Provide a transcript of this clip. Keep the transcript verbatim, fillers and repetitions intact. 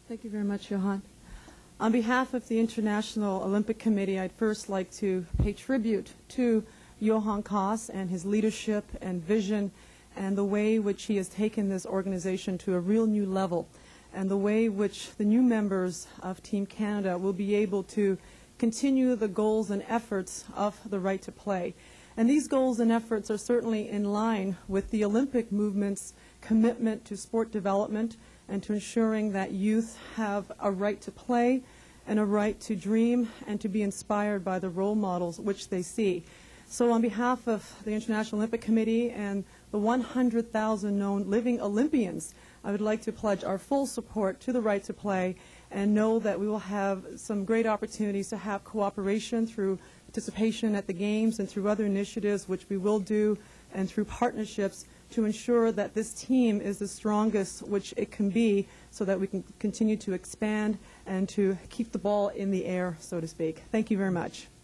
Thank you very much, Johan. On behalf of the International Olympic Committee, I'd first like to pay tribute to Johan Koss and his leadership and vision and the way which he has taken this organization to a real new level, and the way which the new members of Team Canada will be able to continue the goals and efforts of the right to play. And these goals and efforts are certainly in line with the Olympic movement's commitment to sport development and to ensuring that youth have a right to play and a right to dream and to be inspired by the role models which they see. So on behalf of the International Olympic Committee and the one hundred thousand known living Olympians, I would like to pledge our full support to the right to play and know that we will have some great opportunities to have cooperation through participation at the Games and through other initiatives which we will do, and through partnerships to ensure that this team is the strongest which it can be, so that we can continue to expand and to keep the ball in the air, so to speak. Thank you very much.